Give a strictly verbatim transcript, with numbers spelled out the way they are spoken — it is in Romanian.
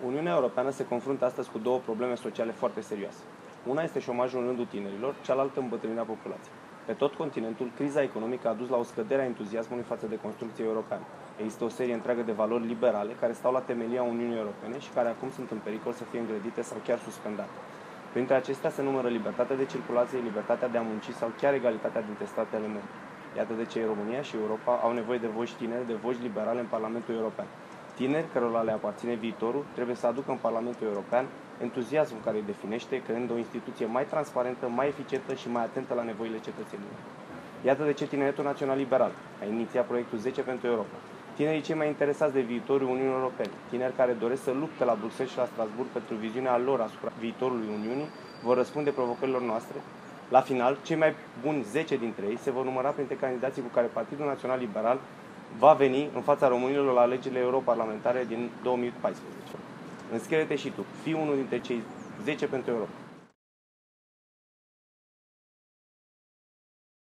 Uniunea Europeană se confruntă astăzi cu două probleme sociale foarte serioase. Una este șomajul în rândul tinerilor, cealaltă îmbătrânirea populației. Pe tot continentul, criza economică a dus la o scădere a entuziasmului față de construcții europene. Există o serie întreagă de valori liberale care stau la temelia Uniunii Europene și care acum sunt în pericol să fie îngrădite sau chiar suspendate. Printre acestea se numără libertatea de circulație, libertatea de a munci sau chiar egalitatea dintre statele membre. Iată de ce România și Europa au nevoie de voci tinere, de voci liberale în Parlamentul European. Tineri cărora le aparține viitorul trebuie să aducă în Parlamentul European entuziasmul care îi definește, creând o instituție mai transparentă, mai eficientă și mai atentă la nevoile cetățenilor. Iată de ce Tineretul Național Liberal a inițiat proiectul zece pentru Europa. Tinerii cei mai interesați de viitorul Uniunii Europene, tineri care doresc să lupte la Bruxelles și la Strasbourg pentru viziunea lor asupra viitorului Uniunii, vor răspunde provocărilor noastre. La final, cei mai buni zece dintre ei se vor număra printre candidații cu care Partidul Național Liberal va veni în fața românilor la alegerile europarlamentare din două mii paisprezece. Înscrie-te și tu, fii unul dintre cei zece pentru Europa.